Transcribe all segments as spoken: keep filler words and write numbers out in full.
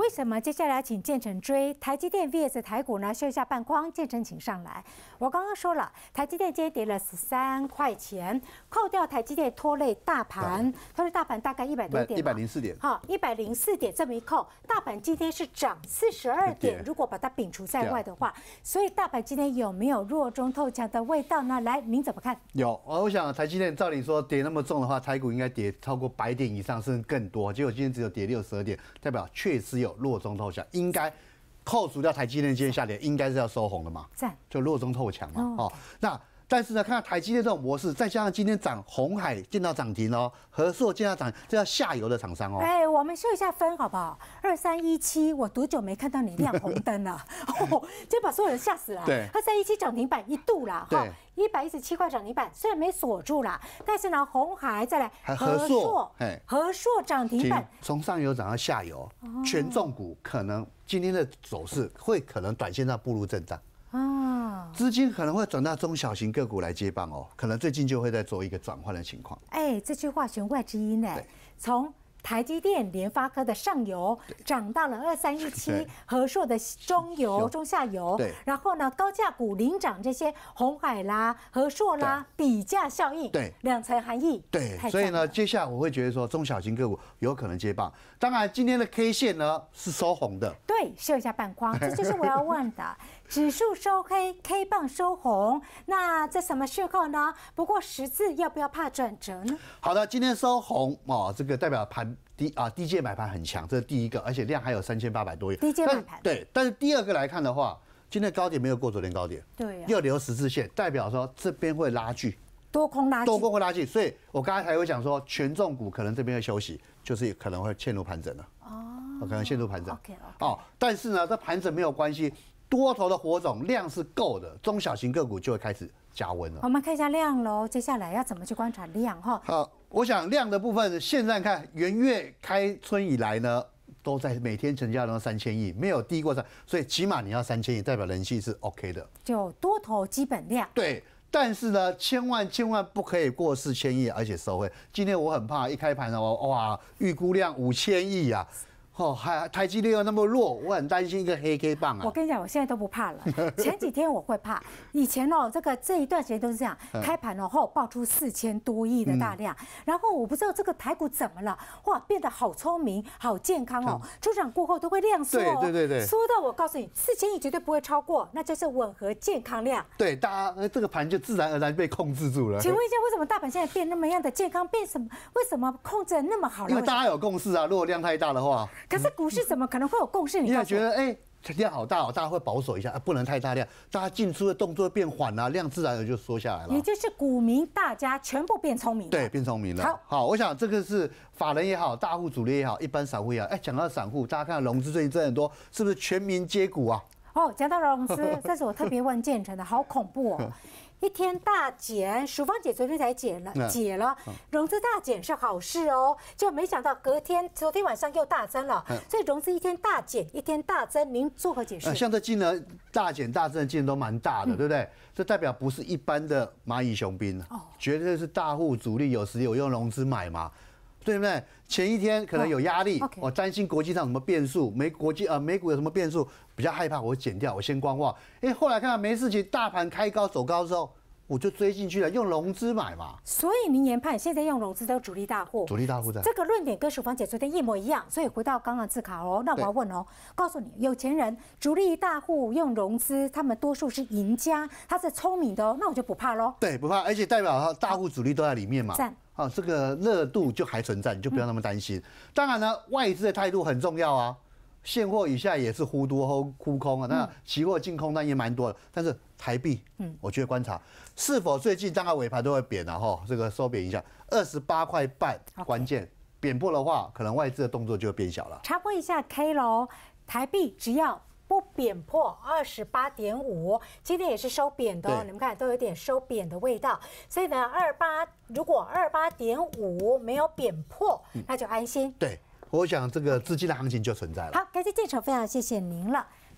为什么接下来请建成追台积电 V S 台股呢？秀一下半框，建成请上来。我刚刚说了，台积电今天跌了十三块钱，扣掉台积电拖累大盘，拖累大盘大概一百多点， 一百零四点。 好，一百零四点这么一扣，大盘今天是涨四十二点。如果把它摒除在外的话，所以大盘今天有没有弱中透强的味道呢？来，您怎么看？ 有，我想台积电照理说跌那么重的话，台股应该跌超过百点以上，甚至更多。结果今天只有跌六十二点，代表确实有弱中透强，应该扣除掉台积电今天下跌，应该是要收红的嘛？ 赞， 就弱中透强嘛。 哦， 哦，那但是呢，看到台积电这种模式，再加上今天涨鸿海见到涨停哦，和硕见到涨，这叫下游的厂商哦。 哎，我们秀一下分好不好？二三一七，我多久没看到你亮红灯了？哦，就把所有人吓死了。 对， 二三一七涨停板一度啦，哈，一百一十七块涨停板，虽然没锁住啦，但是呢，鸿海再来和硕， 哎，和硕涨停板， 从上游涨到下游，权重股可能今天的走势会可能短线上步入震荡。啊，资金可能会转到中小型个股来接棒哦，可能最近就会在做一个转换的情况。 哎，这句话弦外之音呢，从台积电、联发科的上游涨到了二三一七，和硕的中游、中下游，然后呢，高价股领涨这些鸿海啦、和硕啦，比价效应，对，两层含义， 对，所以呢，接下来我会觉得说中小型个股有可能接棒。当然，今天的 K 线呢是收红的， 对，秀一下半框，这就是我要问的。指数收黑 ，K 棒收红，那这什么讯号呢？不过十字要不要怕转折呢？ 好的，今天收红哦，这个代表盘低啊，低阶买盘很强，这是第一个，而且量还有三千八百多亿。 低阶买盘对，但是第二个来看的话，今天高点没有过昨天高点， 对、啊， 又留十字线，代表说这边会拉锯， 多空拉锯， 多空会拉锯，所以我刚才才会讲说，权重股可能这边会休息，就是可能会陷入盘整了。哦，可能陷入盘整。 OK， 哦，但是呢，这盘整没有关系。多头的火种量是够的，中小型个股就会开始加温了。 我们看一下量喽，接下来要怎么去观察量哈？ 好，我想量的部分，现在看元月开春以来呢，都在每天成交量三千亿，没有低过三，所以起码你要三千亿，代表人气是 OK 的。 就多头基本量。 对，但是呢，千万千万不可以过四千亿，而且收回。今天我很怕一开盘哦，哇，预估量五千亿啊。哦，还台积电又那么弱，我很担心一个黑 K 棒啊！ 我跟你讲，我现在都不怕了。前几天我会怕，以前哦，这个这一段时间都是这样，开盘哦后爆出四千多亿的大量，然后我不知道这个台股怎么了，哇，变得好聪明、好健康哦。出场过后都会量缩哦， 对对对对， 缩到我告诉你，四千亿绝对不会超过，那就是吻合健康量。 对，大家这个盘就自然而然被控制住了。 请问一下，为什么大盘现在变那么样的健康？变什么？为什么控制得那么好了？ 因为大家有共识啊，如果量太大的话。 可是股市怎么可能会有共识？你也觉得哎，量好大哦，大家会保守一下，不能太大量，大家进出的动作变缓了，量自然而然就缩下来了。 也就是股民大家全部变聪明了， 对，变聪明了。好，好，我想这个是法人也好，大户主力也好，一般散户也好。哎，讲到散户，大家看融资最近真的很多，是不是全民接股啊？ 哦，讲到融资，这是我特别问建成的，好恐怖哦。一天大减，淑芳姐昨天才解了，解了，融资大减是好事哦，就没想到隔天昨天晚上又大增了，所以融资一天大减，一天大增，您作何解释？ 像这金额大减大增的金额都蛮大的，对不对？这代表不是一般的蚂蚁雄兵，绝对是大户主力有实力有用融资买嘛。对不对？前一天可能有压力，我担心国际上什么变数，美国际呃美股有什么变数，比较害怕，我减掉，我先观望。哎，后来看到没事情，大盘开高走高之后，我就追进去了，用融资买嘛。 所以您研判现在用融资都主力大户， 主力大户在这个论点跟淑芳姐昨天一模一样。所以回到刚刚自考哦，那我要问哦，告诉你，有钱人主力大户用融资，他们多数是赢家，他是聪明的哦，那我就不怕喽。 对，不怕，而且代表大户主力都在里面嘛。 赞。 哦，这个热度就还存在，你就不要那么担心。嗯、当然呢，外资的态度很重要啊。现货以下也是忽多忽忽空啊，那期货净空单也蛮多的。但是台币，嗯，我觉得观察是否最近大概尾盘都会贬啊，哈，这个收贬一下，二十八块半，关键贬破的话，可能外资的动作就会变小了。 插播一下 K 喽，台币只要不贬破二十八点五，今天也是收贬的哦。你们看都有点收贬的味道，所以呢，二八如果二八点五没有贬破，那就安心。 对，我想这个资金的行情就存在了。 好，感谢建成，非常谢谢您了。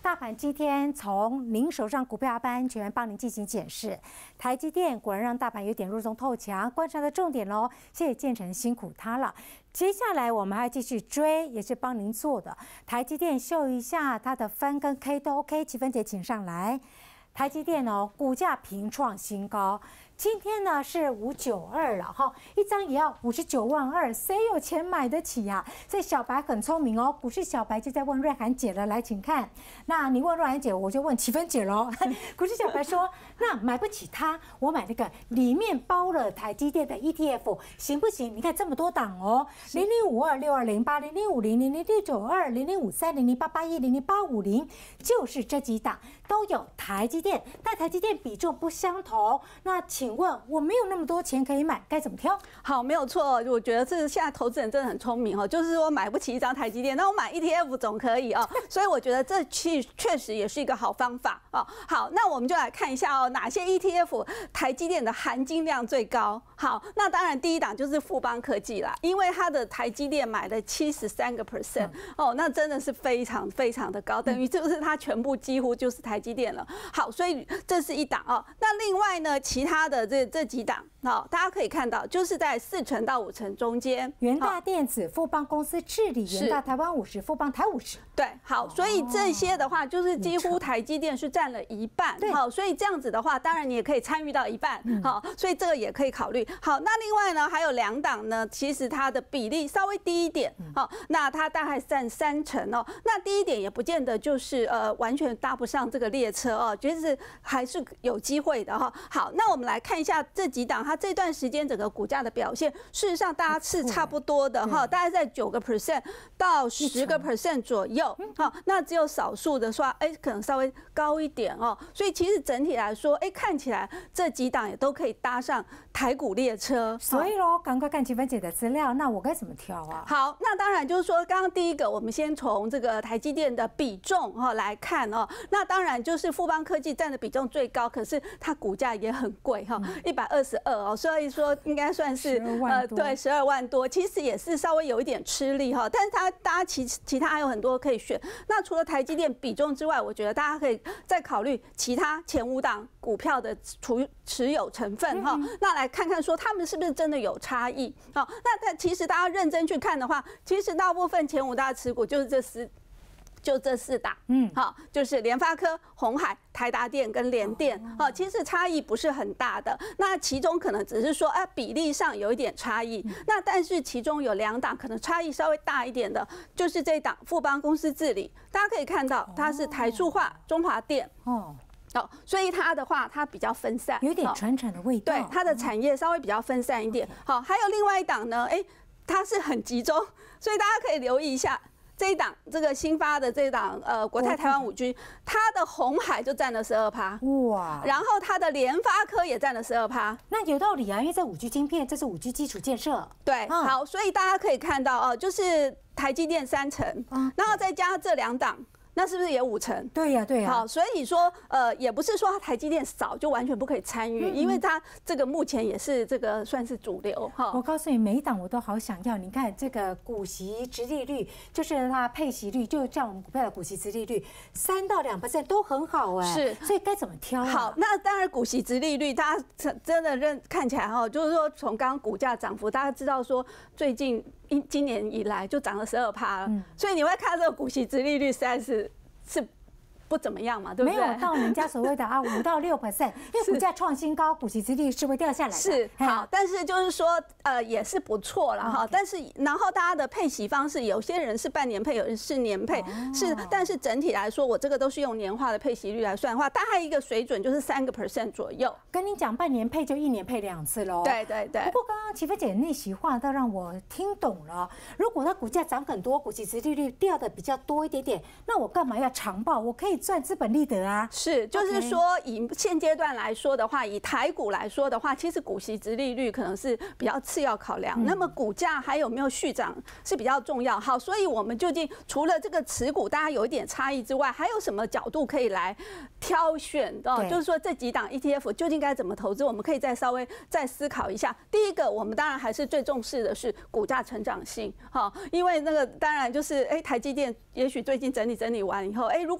大盘今天从您手上股票班全帮您进行检视，台积电果然让大盘有点弱中透强，观察的重点喽。谢谢建成辛苦他了。接下来我们还继续追，也是帮您做的。台积电秀一下它的分跟 K 都 OK， 齐芬姐请上来。台积电哦，股价平创新高。今天呢是五九二了哈，一张也要五十九万二，谁有钱买得起呀、啊？所以小白很聪明哦，股市小白就在问瑞涵姐了，来，请看。那你问瑞涵姐，我就问齐芬姐喽。股市小白说，那买不起它，我买那个里面包了台积电的 E T F 行不行？你看这么多档哦，零零五二六二零八零零五零零零六九二零零五三零零八八一零零八五零，就是这几档都有台积电，但台积电比重不相同。那请问我没有那么多钱可以买，该怎么挑？ 好，没有错，我觉得这现在投资人真的很聪明哈，就是说买不起一张台积电，那我买 E T F 总可以哦。所以我觉得这其实确实也是一个好方法哦。好，那我们就来看一下哦，哪些 E T F 台积电的含金量最高？好，那当然第一档就是富邦科技啦，因为它的台积电买了七十三个 percent 哦，那真的是非常非常的高，等于就是它全部几乎就是台积电了。好，所以这是一档哦。那另外呢，其他的这这几档，好，大家可以看到，就是在四成到五成中间。 元大电子、富邦公司治理、元大台湾五十、富邦台五十。 对，好，所以这些的话，就是几乎台积电是占了一半。好，所以这样子的话，当然你也可以参与到一半。好，所以这个也可以考虑。好，那另外呢，还有两档呢，其实它的比例稍微低一点。好，那它大概占三成哦。那低一点也不见得就是呃完全搭不上这个列车哦，就是还是有机会的哈。好，那我们来看一下这几档它这段时间整个股价的表现，事实上大家是差不多的哈，大概在九个 percent 到十个 percent 左右。好，那只有少数的说，哎，可能稍微高一点哦。所以其实整体来说，哎，看起来这几档也都可以搭上台股列车。 所以喽，赶快看齐芬姐的资料，那我该怎么挑啊？ 好，那当然就是说，刚刚第一个，我们先从这个台积电的比重哈来看哦。那当然就是富邦科技占的比重最高，可是它股价也很贵哈，一百二十二哦，所以说应该算是呃对十二万多，其实也是稍微有一点吃力哈。但是它大家其其他还有很多可以选。那除了台积电比重之外，我觉得大家可以再考虑其他前五档股票的持持有成分哈。那来看看说他们是不是真的有差异。好，那但其实大家认真去看的话，其实大部分前五大持股就是这十。就这四档，嗯，好，就是联发科、鸿海、台达电跟联电，哦，其实差异不是很大的。那其中可能只是说，哎，比例上有一点差异。那但是其中有两档可能差异稍微大一点的，就是这一档富邦公司治理，大家可以看到它是台塑化、中华电，哦。哦，所以它的话，它比较分散， 有点传产的味道。 对，它的产业稍微比较分散一点。好，还有另外一档呢，哎，它是很集中，所以大家可以留意一下。这一档这个新发的这一档呃国泰台湾五 G， 它的鸿海就占了十二趴，哇！然后它的联发科也占了十二趴， 那有道理啊，因为这五 G 晶片，这是五 G 基础建设。 对，嗯、好，所以大家可以看到哦，就是台积电三成，嗯、然后再加这两档。那是不是也五成？ 对呀，对呀。 好，所以说，呃，也不是说它台积电少就完全不可以参与，因为它这个目前也是这个算是主流哈。 我告诉你，每一档我都好想要。你看这个股息殖利率，就是它配息率，就像我们股票的股息殖利率，三到两 percent 都很好哎。 是， 所以该怎么挑？ 好，那当然股息殖利率，大家真的认看起来哈，就是说从刚刚股价涨幅，大家知道说最近。今今年以来就涨了十二趴了，嗯、所以你会看这个股息殖利率实在是是不怎么样嘛，对不对？ 没有到人家所谓的啊五到六 percent， 因为股价创新高，股息殖利率是会掉下来的。 是好，但是就是说呃也是不错了哈。但是然后大家的配息方式，有些人是半年配，有人是年配，是但是整体来说，我这个都是用年化的配息率来算的话，大概一个水准就是三个 percent 左右。 跟你讲，半年配就一年配两次喽。 对对对。 不过刚刚齐芬姐那席话倒让我听懂了。如果它股价涨很多，股息殖利率掉的比较多一点点，那我干嘛要长抱？我可以赚资本利得啊。 是，就是说以现阶段来说的话，以台股来说的话，其实股息殖利率可能是比较次要考量。嗯、那么股价还有没有续涨是比较重要。好，所以我们究竟除了这个持股大家有一点差异之外，还有什么角度可以来挑选的？就是说这几档 E T F 究竟该怎么投资？我们可以再稍微再思考一下。第一个，我们当然还是最重视的是股价成长性，哈，因为那个当然就是哎，台积电也许最近整理整理完以后，哎，如果它还有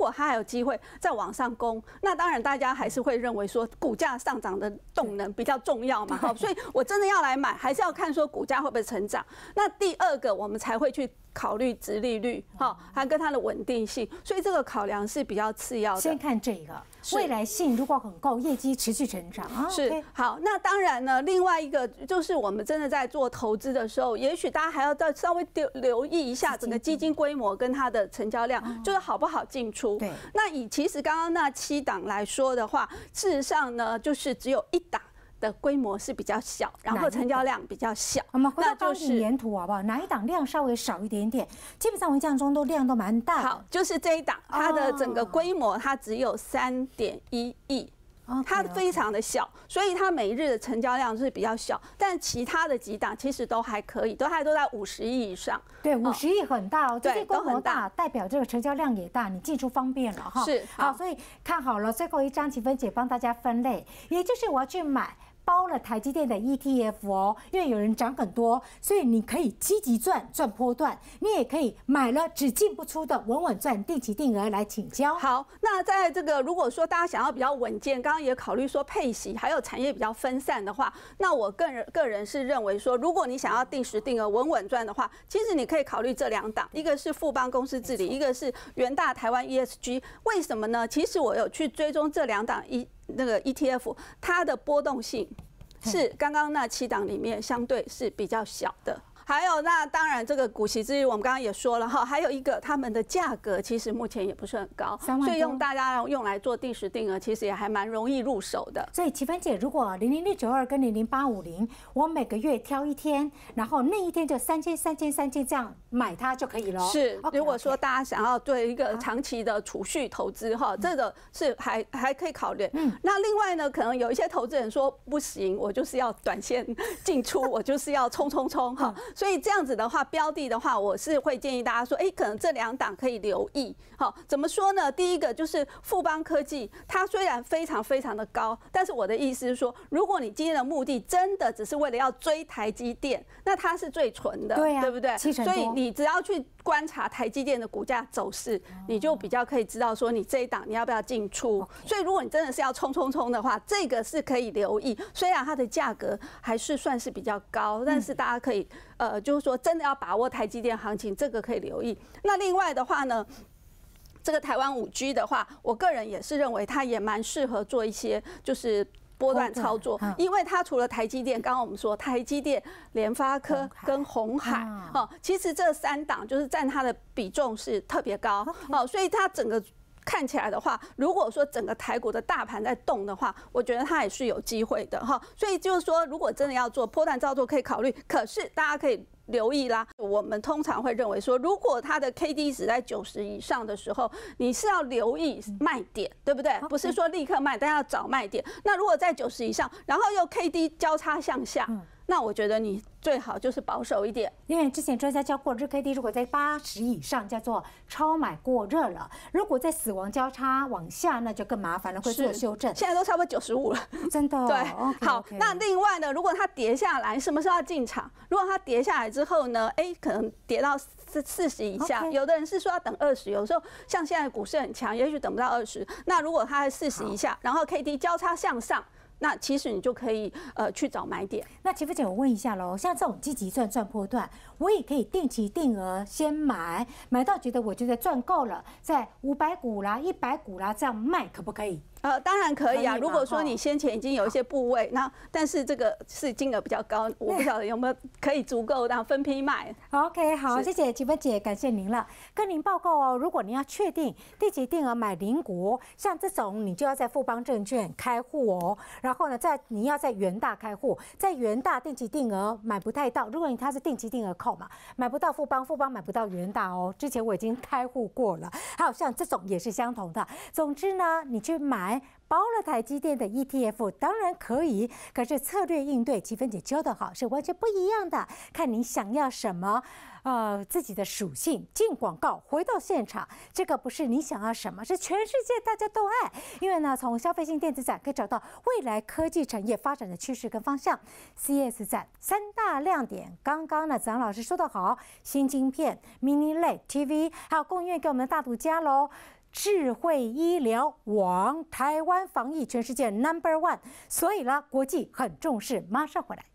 机会再往上攻。那当然，大家还是会认为说股价上涨的动能比较重要嘛，哈，所以我真的要来买，还是要看说股价会不会成长。那第二个，我们才会去考虑殖利率，哈，还跟它的稳定性，所以这个考量是比较次要的。 先看这个未来性，如果很够，业绩持续成长啊， 是好。那当然呢，另外一个就是我们真的在做投资的时候，也许大家还要再稍微留留意一下整个基金规模跟它的成交量，就是好不好进出。 对。 那以其实刚刚那七档来说的话，事实上呢，就是只有一档的规模是比较小，然后成交量比较小。 我们回到高景沿图好不好？哪一档量稍微少一点点？基本上我印象中都量都蛮大的。 好，就是这一档，它的整个规模它只有三点一亿。它非常的小，所以它每日的成交量是比较小，但其他的几档其实都还可以，都还都在五十亿以上。 对，五十亿很大哦，这些规模大，代表这个成交量也大，你进出方便了哈。 是， 好，所以看好了，最后一张启芬姐帮大家分类，也就是我要去买包了台积电的 E T F 哦，因为有人涨很多，所以你可以积极赚赚波段，你也可以买了只进不出的稳稳赚定期定额来请教。 好，那在这个如果说大家想要比较稳健，刚刚也考虑说配息，还有产业比较分散的话，那我个人个人是认为说，如果你想要定时定额稳稳赚的话，其实你可以考虑这两档，一个是富邦公司治理，一个是元大台湾 E S G。为什么呢？其实我有去追踪这两档一。那个 E T F 它的波动性是刚刚那七档里面相对是比较小的。还有，那当然这个股息之余，我们刚刚也说了哈，还有一个他们的价格其实目前也不是很高，所以用大家用来做定时定额，其实也还蛮容易入手的。 所以启芬姐，如果零零六九二跟零零八五零，我每个月挑一天，然后那一天就三千、三千、三千这样买它就可以了。 是，如果说大家想要对一个长期的储蓄投资哈，这个是还还可以考虑。嗯，那另外呢，可能有一些投资人说不行，我就是要短线进出，我就是要冲冲冲哈。所以这样子的话，标的的话，我是会建议大家说，哎，可能这两档可以留意。好，怎么说呢？第一个就是富邦科技，它虽然非常非常的高，但是我的意思是说，如果你今天的目的真的只是为了要追台积电，那它是最纯的， 对啊， 对不对？ 七成多。 所以你只要去观察台积电的股价走势，你就比较可以知道说你这一档你要不要进出。所以如果你真的是要冲冲冲的话，这个是可以留意。虽然它的价格还是算是比较高，但是大家可以呃，就是说真的要把握台积电行情，这个可以留意。那另外的话呢，这个台湾五 G 的话，我个人也是认为它也蛮适合做一些就是波段操作，因为它除了台积电，刚刚我们说台积电、联发科跟鸿海哦，其实这三档就是占它的比重是特别高哦，所以它整个看起来的话，如果说整个台股的大盘在动的话，我觉得它也是有机会的哈。所以就是说，如果真的要做波段操作，可以考虑，可是大家可以留意啦。我们通常会认为说，如果它的 K D 值在九十以上的时候，你是要留意卖点，对不对？不是说立刻卖，但要找卖点。那如果在九十以上，然后又 K D 交叉向下，那我觉得你最好就是保守一点。 因为之前专家教过，日 K D 如果在八十以上叫做超买过热了，如果在死亡交叉往下，那就更麻烦了，会做修正。 现在都差不多九十五了， 真的。 对， okay, 好。 okay. 那另外呢，如果它跌下来，什么时候要进场？如果它跌下来之后呢，哎，可能跌到四四十以下， okay. 有的人是说要等二十，有时候像现在股市很强，也许等不到二十。那如果它在四十以下，然后 K D 交叉向上，那其实你就可以呃去找买点。 那启芬姐，我问一下喽，像这种积极赚赚波段，我也可以定期定额先买，买到觉得我觉得赚够了，在五百股啦、一百股啦这样卖，可不可以？ 呃，当然可以啊。如果说你先前已经有一些部位，那但是这个是金额比较高，我不晓得有没有可以足够让分批卖。 OK， 好，谢谢启芬姐，感谢您了。跟您报告哦，如果您要确定定期定额买零股，像这种你就要在富邦证券开户哦。然后呢，在你要在元大开户，在元大定期定额买不太到，如果你它是定期定额扣嘛，买不到富邦，富邦买不到元大哦。之前我已经开户过了，还有像这种也是相同的。总之呢，你去买包了台积电的 E T F 当然可以，可是策略应对，启芬姐教的好是完全不一样的，看你想要什么。呃，自己的属性进广告，回到现场，这个不是你想要什么，是全世界大家都爱。因为呢，从消费性电子展可以找到未来科技产业发展的趋势跟方向。C E S 展三大亮点，刚刚呢，子昂老师说得好，新晶片、mini L E D T V， 还有供应链给我们的大独家喽。 智慧医疗王，台湾防疫全世界 number one， 所以呢，国际很重视。马上回来。